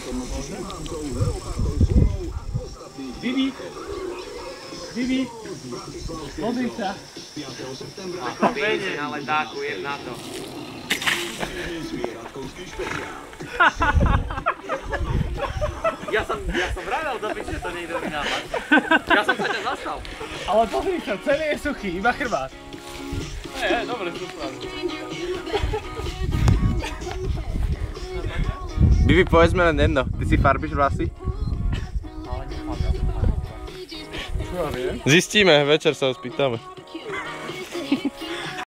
Vivi! Vivi! Pozri sa! Ako benzín na letáku, jeb na to. Ja som vravel do piče, to nie je dobrý nápad. Ja som sa ťa zastal. Ale pozri sa, celý je suchý, iba chrbát. Dobre, super. Vivi, povedzme len jedno, ty si farbíš vlasy? Ale nefarbím. Zistíme, večer sa ho spýtame.